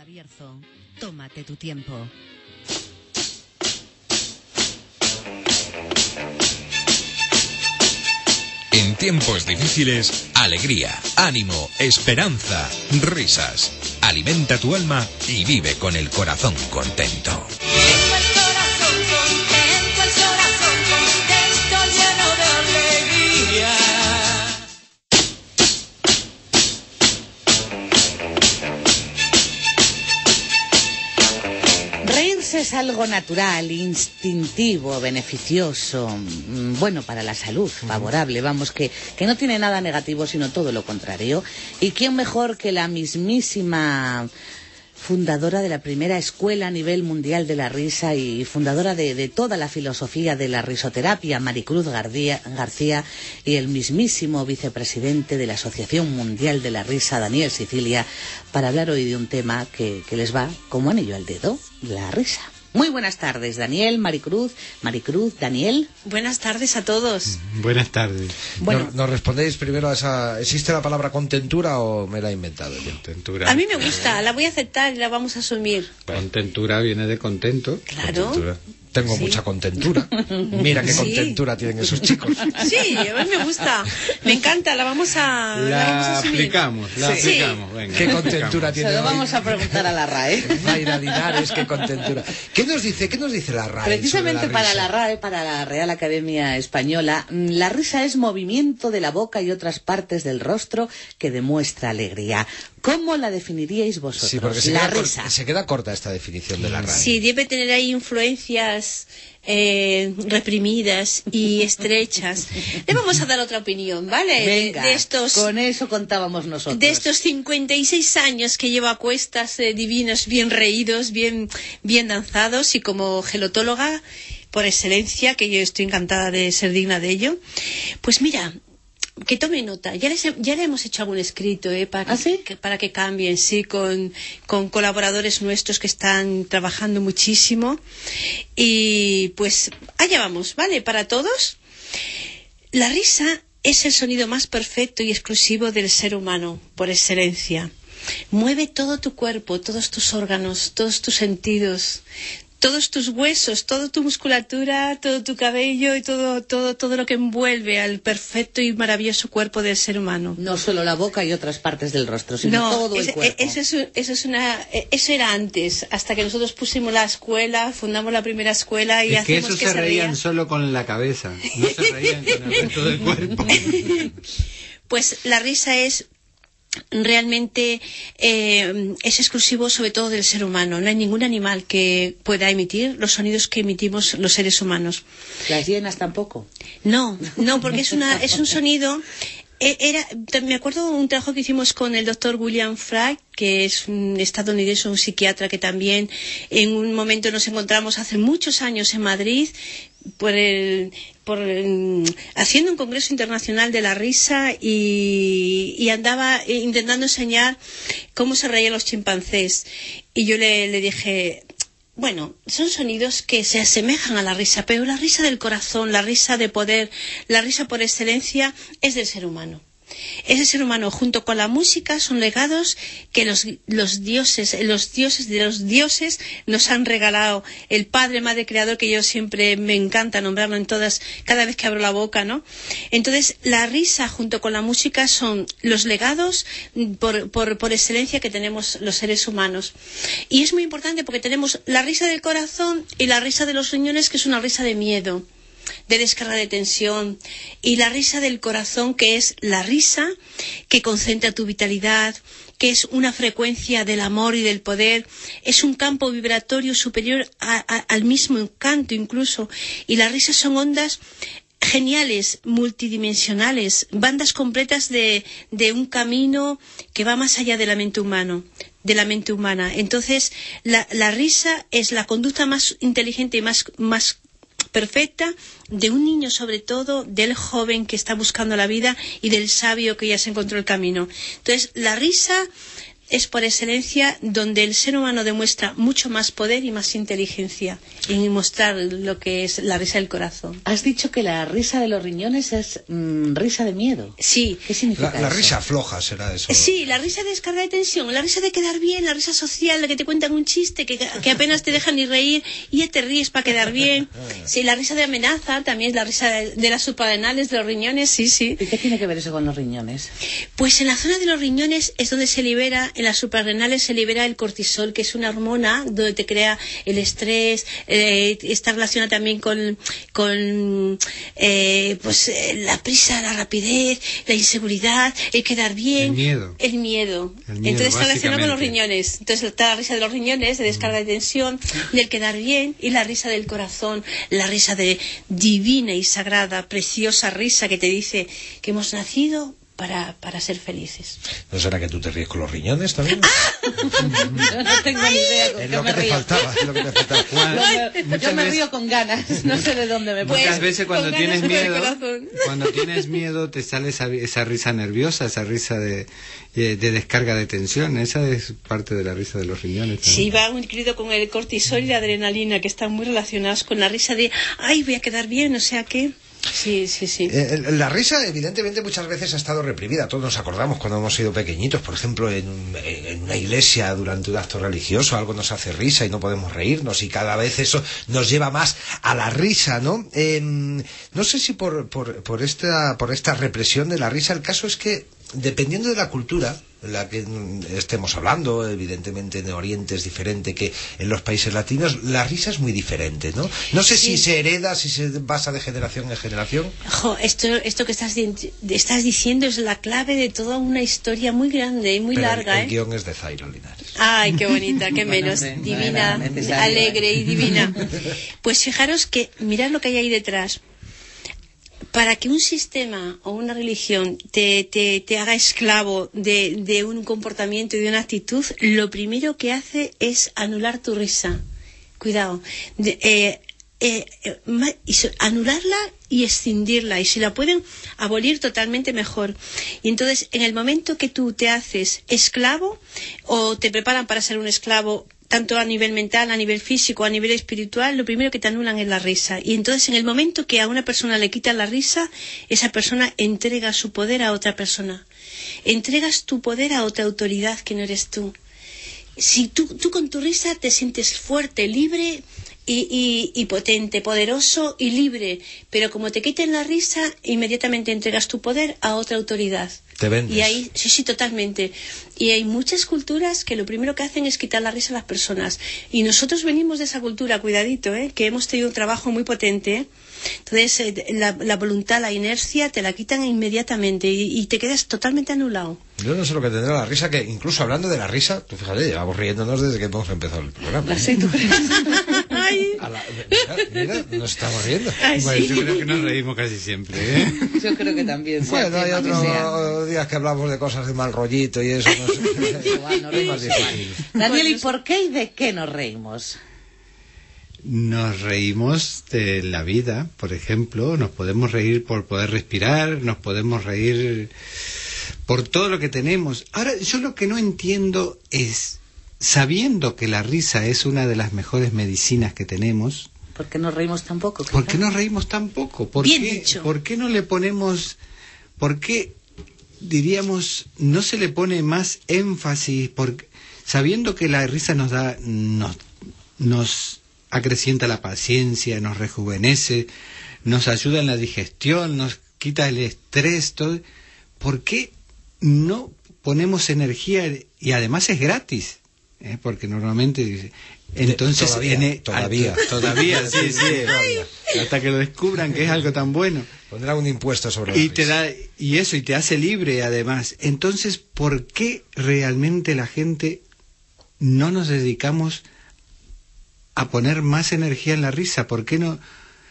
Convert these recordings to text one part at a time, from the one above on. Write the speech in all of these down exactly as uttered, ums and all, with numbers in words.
Onda Bierzo, tómate tu tiempo. En tiempos difíciles, alegría, ánimo, esperanza, risas. Alimenta tu alma y vive con el corazón contento. Tengo el corazón contento, el corazón contento, lleno de alegría. Reírse es algo natural, instintivo, beneficioso, bueno para la salud, favorable, vamos, que, que no tiene nada negativo, sino todo lo contrario. ¿Y quién mejor que la mismísima fundadora de la primera escuela a nivel mundial de la risa y fundadora de, de toda la filosofía de la risoterapia, Maricruz García, García, y el mismísimo vicepresidente de la Asociación Mundial de la Risa, Daniel Sicilia, para hablar hoy de un tema que, que les va como anillo al dedo, la risa? Muy buenas tardes, Daniel, Maricruz, Maricruz, Daniel. Buenas tardes a todos. Buenas tardes. Bueno, ¿Nos, nos respondéis primero a esa... ¿Existe la palabra contentura o me la he inventado yo? Contentura. A mí me gusta, la voy a aceptar y la vamos a asumir. Contentura viene de contento. Claro. Contentura. Tengo Sí. mucha contentura. Mira qué Sí. contentura tienen esos chicos. Sí, a mí me gusta. Me encanta, la vamos a, la La vamos a asumir. aplicamos, la Sí. aplicamos. Venga, Qué la contentura aplicamos. tiene se lo hoy vamos a preguntar a la R A E. Mayra Linares, qué contentura. ¿Qué nos dice, qué nos dice la R A E? Precisamente sobre la para risa? la R A E, para la Real Academia Española, la risa es movimiento de la boca y otras partes del rostro que demuestra alegría. ¿Cómo la definiríais vosotros? Sí, porque se la queda, cor- risa. se queda corta esta definición de la R A E. Sí, debe tener ahí influencias eh, reprimidas y estrechas. Le vamos a dar otra opinión, ¿vale? De- Venga, de estos con eso contábamos nosotros. De estos cincuenta y seis años que llevo a cuestas eh, divinos, bien reídos, bien, bien danzados, y como gelotóloga por excelencia, que yo estoy encantada de ser digna de ello, pues mira, que tome nota. Ya, les he- ya le hemos hecho algún escrito eh, para, ¿Ah, sí? que, para que cambien, sí, con, con colaboradores nuestros que están trabajando muchísimo. Y pues allá vamos, ¿vale? Para todos. La risa es el sonido más perfecto y exclusivo del ser humano, por excelencia. Mueve todo tu cuerpo, todos tus órganos, todos tus sentidos, todos tus huesos, toda tu musculatura, todo tu cabello y todo, todo, todo lo que envuelve al perfecto y maravilloso cuerpo del ser humano. No solo la boca y otras partes del rostro, sino No, todo el ese- cuerpo. eso, es, eso es una, eso era antes, hasta que nosotros pusimos la escuela, fundamos la primera escuela y Es que hacemos eso que se se reían ría. solo con la cabeza, no se reían con el resto del cuerpo. Pues la risa es realmente eh, es exclusivo sobre todo del ser humano. No hay ningún animal que pueda emitir los sonidos que emitimos los seres humanos. Las hienas tampoco. No, no, porque es una es un sonido. eh, Era, me acuerdo de un trabajo que hicimos con el doctor William Frye, que es un estadounidense, un psiquiatra que también en un momento nos encontramos hace muchos años en Madrid por el, por el, haciendo un congreso internacional de la risa y, y andaba intentando enseñar cómo se reían los chimpancés. Y yo le, le dije, bueno, son sonidos que se asemejan a la risa, pero la risa del corazón, la risa de poder, la risa por excelencia es del ser humano. Ese ser humano junto con la música son legados que los, los dioses, los dioses de los dioses nos han regalado. El Padre, Madre, Creador, que yo siempre me encanta nombrarlo en todas, cada vez que abro la boca, ¿no? Entonces, la risa junto con la música son los legados por, por, por excelencia que tenemos los seres humanos. Y es muy importante porque tenemos la risa del corazón y la risa de los riñones, que es una risa de miedo, de descarga de tensión, y la risa del corazón, que es la risa que concentra tu vitalidad, que es una frecuencia del amor y del poder, es un campo vibratorio superior a, a, al mismo canto incluso, y las risas son ondas geniales, multidimensionales, bandas completas de, de un camino que va más allá de la mente humana. de la mente humana. Entonces, la, la risa es la conducta más inteligente y más, más perfecta de un niño, sobre todo del joven que está buscando la vida, y del sabio que ya se encontró el camino. Entonces, la risa es por excelencia donde el ser humano demuestra mucho más poder y más inteligencia en mostrar lo que es la risa del corazón. Has dicho que la risa de los riñones es mm, risa de miedo. Sí. ¿Qué significa La, la eso? risa floja será eso. Sí, la risa de descarga de tensión, la risa de quedar bien, la risa social, la que te cuentan un chiste, que, que apenas te dejan ni reír y ya te ríes para quedar bien. Sí, la risa de amenaza, también es la risa de, de las suprarrenales, de los riñones, sí, sí. ¿Y qué tiene que ver eso con los riñones? Pues en la zona de los riñones es donde se libera, en las suprarrenales se libera el cortisol, que es una hormona donde te crea el estrés, eh, está relacionada también con, con eh, pues, eh, la prisa, la rapidez, la inseguridad, el quedar bien. El miedo. El miedo. El miedo, Entonces está relacionado con los básicamente. riñones. Entonces está la risa de los riñones, de descarga de tensión, del quedar bien, y la risa del corazón, la risa de divina y sagrada, preciosa risa que te dice que hemos nacido para, para ser felices. ¿No será que tú te ríes con los riñones también? Yo no tengo ni idea con Es qué lo me que te río. faltaba, es lo que te faltaba. Juan, Yo muchas me veces- río con ganas, no sé de dónde me Pues, Muchas pongo. veces cuando con tienes ganas por el miedo, corazón. cuando tienes miedo te sale esa, esa risa nerviosa, esa risa de, de descarga de tensión. Esa es parte de la risa de los riñones también. Sí, va muy querido con el cortisol y la adrenalina, que están muy relacionados con la risa de, ay, voy a quedar bien, o sea que... Sí, sí, sí. Eh, la risa, evidentemente, muchas veces ha estado reprimida. Todos nos acordamos cuando hemos sido pequeñitos, por ejemplo, en, un- en una iglesia durante un acto religioso, algo nos hace risa y no podemos reírnos, y cada vez eso nos lleva más a la risa, ¿no? Eh, no sé si por, por, por, esta, por esta represión de la risa, el caso es que, dependiendo de la cultura en la que mm, estemos hablando, evidentemente en Oriente es diferente que en los países latinos, la risa es muy diferente, ¿no? No sé Sí. si se hereda, si se pasa de generación en generación. Jo, esto, esto que estás, di- estás diciendo es la clave de toda una historia muy grande y muy Pero larga, el, el ¿eh? guión es de Zairo Linares. Ay, qué bonita, qué Bueno, menos. hombre, Divina, no era necesario. alegre y divina. Pues fijaros que, mirad lo que hay ahí detrás. Para que un sistema o una religión te, te, te haga esclavo de, de un comportamiento y de una actitud, lo primero que hace es anular tu risa. Cuidado. De- eh, eh, eh, ma- y so- anularla y escindirla, y si la pueden abolir totalmente mejor. Y entonces, en el momento que tú te haces esclavo o te preparan para ser un esclavo, tanto a nivel mental, a nivel físico, a nivel espiritual, lo primero que te anulan es la risa. Y entonces, en el momento que a una persona le quitan la risa, esa persona entrega su poder a otra persona. Entregas tu poder a otra autoridad que no eres tú. Si tú, tú con tu risa te sientes fuerte, libre y, y, y potente, poderoso y libre, pero como te quiten la risa, inmediatamente entregas tu poder a otra autoridad. Te vendes. Y ahí, sí, sí, totalmente. Y hay muchas culturas que lo primero que hacen es quitar la risa a las personas. Y nosotros venimos de esa cultura, cuidadito, ¿eh? Que hemos tenido un trabajo muy potente, ¿eh? Entonces, eh, la, la voluntad, la inercia, te la quitan inmediatamente y, y te quedas totalmente anulado. Yo no sé lo que tendrá la risa, que incluso hablando de la risa, tú fíjate, llevamos riéndonos desde que hemos empezado el programa. Sí, tú crees. Ay, A la- mira, mira, nos estamos riendo. ay, Bueno, sí. yo creo que nos reímos casi siempre, ¿eh? Yo creo que también. sea Bueno, hay tema que sea. otros días que hablamos de cosas de mal rollito y eso. No sé. Igual, nos Es reímos más igual. difícil. Daniel, ¿y por qué y de qué nos reímos? Nos reímos de la vida, por ejemplo, nos podemos reír por poder respirar, nos podemos reír por todo lo que tenemos. Ahora, yo lo que no entiendo es, sabiendo que la risa es una de las mejores medicinas que tenemos, ¿Por qué nos reímos tan poco? ¿por qué nos reímos tan poco? ¿Por Bien qué, dicho. ¿Por qué no le ponemos, por qué, diríamos, no se le pone más énfasis? Porque, sabiendo que la risa nos da, nos, nos acrecienta la paciencia, nos rejuvenece, nos ayuda en la digestión, nos quita el estrés, todo, ¿por qué no ponemos energía? Y además es gratis, ¿eh? Porque normalmente... Entonces, Todavía, en e- todavía. ah, todavía, sí, sí, Todavía. hasta que lo descubran que es algo tan bueno. Pondrá un impuesto sobre la Y te risa. da, y eso, y te hace libre además. Entonces, ¿por qué realmente la gente no nos dedicamos a poner más energía en la risa? ¿Por qué no,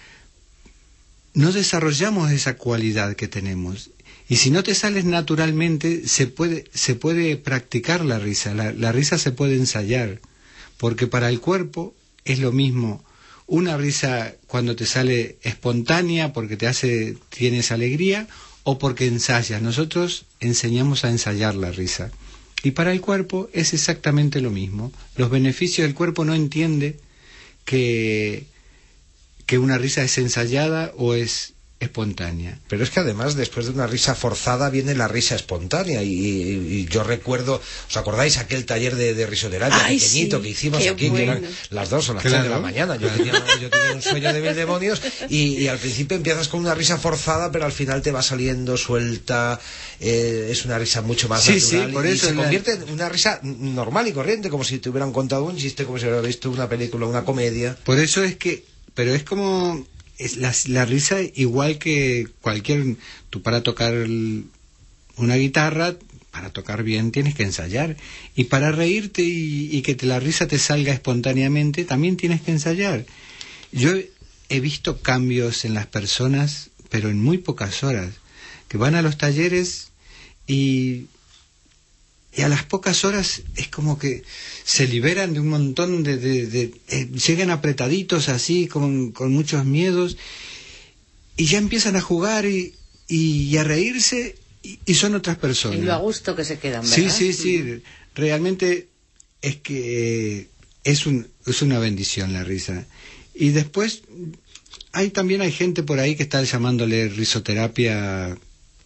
no desarrollamos esa cualidad que tenemos? Y si no te sales naturalmente, se puede, se puede practicar la risa. La, la risa se puede ensayar. Porque para el cuerpo es lo mismo una risa cuando te sale espontánea, porque te hace, tienes alegría, o porque ensayas. Nosotros enseñamos a ensayar la risa. Y para el cuerpo es exactamente lo mismo. Los beneficios del cuerpo no entiende que, que una risa es ensayada o es espontánea. Pero es que además después de una risa forzada viene la risa espontánea y, y, y yo recuerdo, ¿os acordáis aquel taller de, de risoterapia Ay, pequeñito sí, que hicimos qué aquí, bueno. que eran las dos o las Claro. tres de la mañana? Yo tenía, yo tenía un sueño de mil demonios y, y al principio empiezas con una risa forzada, pero al final te va saliendo suelta, eh, es una risa mucho más Sí, natural sí, por y eso se la- convierte en una risa normal y corriente, como si te hubieran contado un chiste, como si hubieras visto una película, una comedia. Por eso es que, pero es como es la, la risa igual que cualquier, tú para tocar el- una guitarra, para tocar bien tienes que ensayar, y para reírte y, y que te, la risa te salga espontáneamente también tienes que ensayar. Yo he, he visto cambios en las personas, pero en muy pocas horas, que van a los talleres y y a las pocas horas es como que se liberan de un montón de... de, de eh, llegan apretaditos así, con, con muchos miedos, y ya empiezan a jugar y, y, y a reírse, y, y son otras personas. Y lo a gusto que se quedan, ¿verdad? Sí, sí, sí. Realmente es que eh, es, un, es una bendición la risa. Y después hay también hay gente por ahí que está llamándole risoterapia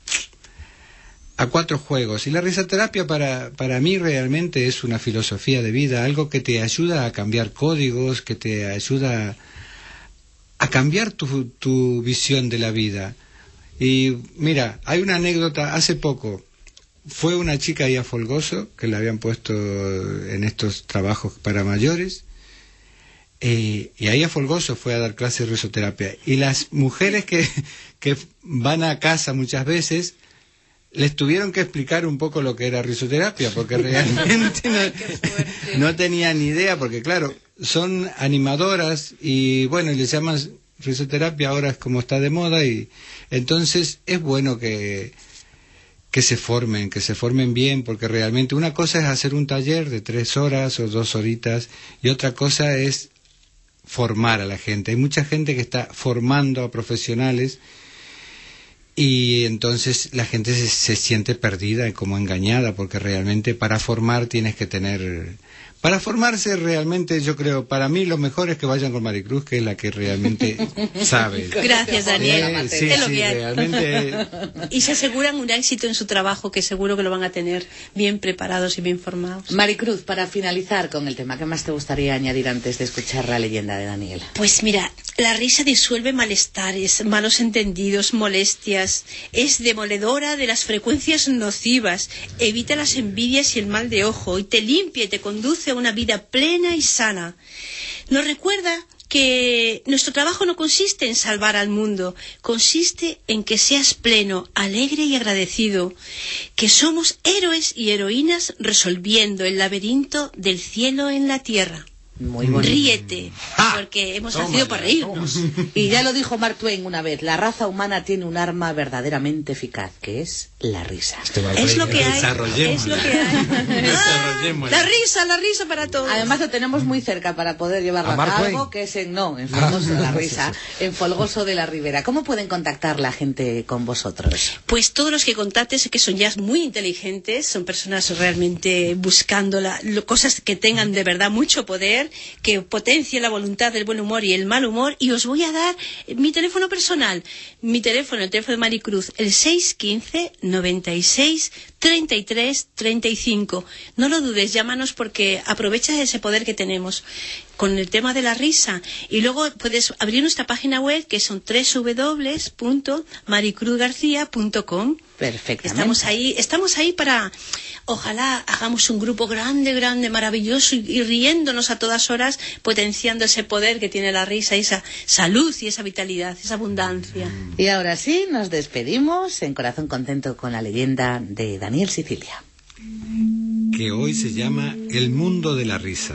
a cuatro juegos. Y la risoterapia para, para mí realmente es una filosofía de vida, algo que te ayuda a cambiar códigos, que te ayuda a cambiar tu, tu visión de la vida. Y mira, hay una anécdota, hace poco fue una chica ahí a Folgoso, que la habían puesto en estos trabajos para mayores, eh, y ahí a Folgoso fue a dar clases de risoterapia. Y las mujeres que, que van a casa muchas veces les tuvieron que explicar un poco lo que era risoterapia, porque realmente no, no tenían ni idea, porque claro, son animadoras y bueno, y les llaman risoterapia, ahora es como está de moda, y entonces es bueno que, que se formen, que se formen bien, porque realmente una cosa es hacer un taller de tres horas o dos horitas, y otra cosa es formar a la gente. Hay mucha gente que está formando a profesionales, y entonces la gente se, se siente perdida y como engañada, porque realmente para formar tienes que tener... Para formarse realmente, yo creo, para mí lo mejor es que vayan con Maricruz, que es la que realmente sabe. Gracias, Daniel. Eh, sí, Es lo sí, que hay. realmente... Y se aseguran un éxito en su trabajo, que seguro que lo van a tener bien preparados y bien formados. Maricruz, para finalizar con el tema, ¿qué más te gustaría añadir antes de escuchar la leyenda de Daniel? Pues mira, la risa disuelve malestares, malos entendidos, molestias, es demoledora de las frecuencias nocivas, evita las envidias y el mal de ojo, y te limpia y te conduce a una vida plena y sana. Nos recuerda que nuestro trabajo no consiste en salvar al mundo, consiste en que seas pleno, alegre y agradecido, que somos héroes y heroínas resolviendo el laberinto del cielo en la tierra. Muy bonito. Ríete, porque hemos nacido para reírnos. Y ya lo dijo Mark Twain una vez, la raza humana tiene un arma verdaderamente eficaz, que es la risa. Este Mark Es Twain, lo que hay, Desarrollemos. es lo que hay. Desarrollemos. La risa, la risa para todos. Además lo tenemos muy cerca para poder llevarlo ¿A a, Mark cabo, Twain? que es en, no, en Folgoso de la Risa, en Folgoso de la Ribera. ¿Cómo pueden contactar la gente con vosotros? Pues todos los que contactes, que son ya muy inteligentes, son personas realmente buscando la, lo- cosas que tengan de verdad mucho poder, que potencien la voluntad del buen humor y el mal humor, y os voy a dar mi teléfono personal, mi teléfono, el teléfono de Maricruz, el seis uno cinco, noventa y seis, treinta y tres, treinta y cinco. No lo dudes, llámanos, porque aprovecha ese poder que tenemos con el tema de la risa. Y luego puedes abrir nuestra página web, que son doble u doble u doble u punto maricruz garcía punto com. Perfectamente. Estamos ahí, estamos ahí para, ojalá hagamos un grupo grande, grande, maravilloso, y, y riéndonos a todas horas, potenciando ese poder que tiene la risa, y esa salud y esa vitalidad, esa abundancia. Y ahora sí, nos despedimos en Corazón Contento con la leyenda de Daniel Sicilia. Que hoy se llama El mundo de la risa.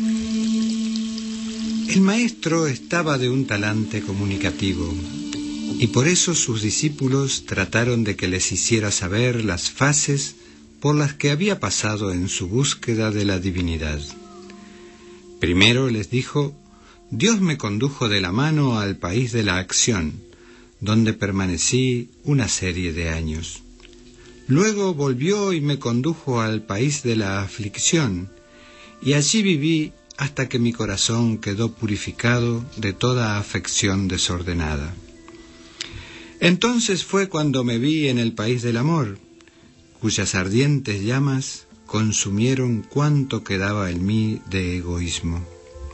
El maestro estaba de un talante comunicativo, y por eso sus discípulos trataron de que les hiciera saber las fases por las que había pasado en su búsqueda de la divinidad. Primero les dijo: Dios me condujo de la mano al país de la acción, donde permanecí una serie de años. Luego volvió y me condujo al país de la aflicción, y allí viví hasta que mi corazón quedó purificado de toda afección desordenada. Entonces fue cuando me vi en el país del amor, cuyas ardientes llamas consumieron cuanto quedaba en mí de egoísmo.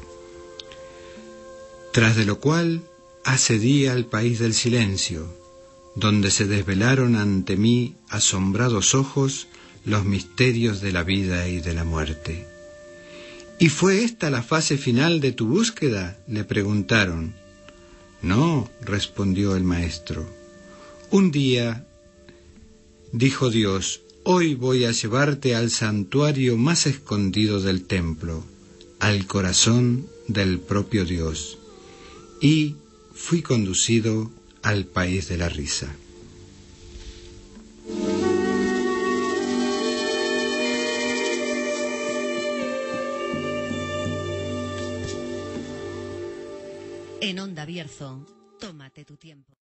Tras de lo cual accedí al país del silencio, donde se desvelaron ante mí asombrados ojos los misterios de la vida y de la muerte. ¿Y fue esta la fase final de tu búsqueda?, le preguntaron. No, respondió el maestro. Un día, dijo Dios, hoy voy a llevarte al santuario más escondido del templo, al corazón del propio Dios. Y fui conducido al país de la risa. En Onda Bierzo, tómate tu tiempo.